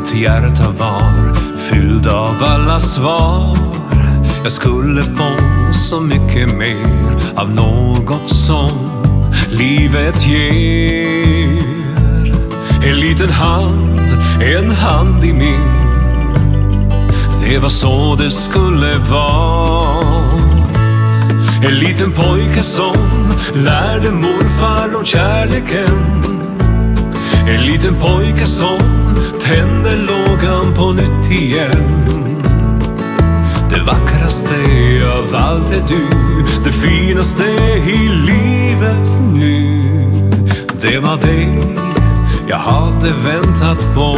Mitt hjärta var fylld av alla svar. Jag skulle få så mycket mer av något som livet ger. En liten hand, en hand i min. Det var så det skulle vara. En liten pojke som lärde morfar om kärleken. En liten pojke som tände lågan på nytt igen. Det vackraste av allt är du, det finaste i livet nu. Det var det jag hade väntat på.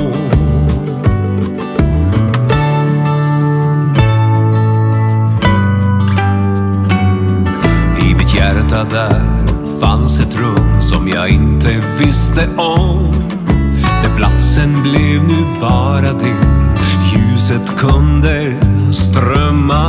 I mitt hjärta där fanns ett rum som jag inte visste om. Där platsen blev nu bara din. Ljuset kunde strömma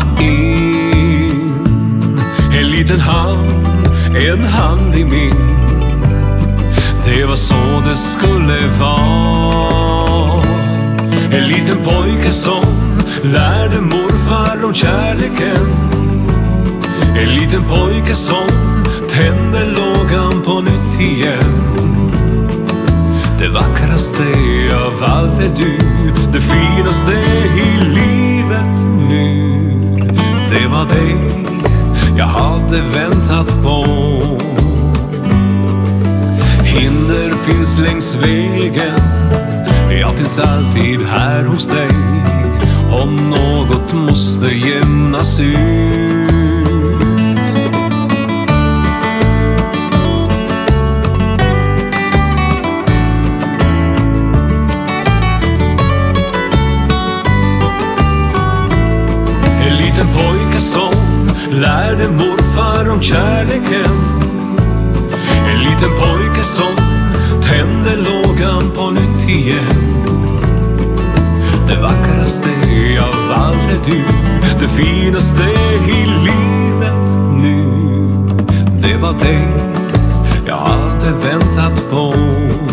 in. En liten hand, en hand i min. Det var så det skulle vara. En liten pojke som lärde morfar om kärleken. En liten pojke som tände lågan på nytt igen. Det vackraste av allt är du, det finaste i livet nu. Det var det jag hade väntat på. Hinder finns längs vägen, jag finns alltid här hos dig. Om något måste jämnas ut. En liten pojke som lärde morfar om kärleken. En liten pojke som tände lågan på nytt igen. Det vackraste av allt är du, det finaste i livet nu. Det var det jag hade väntat på.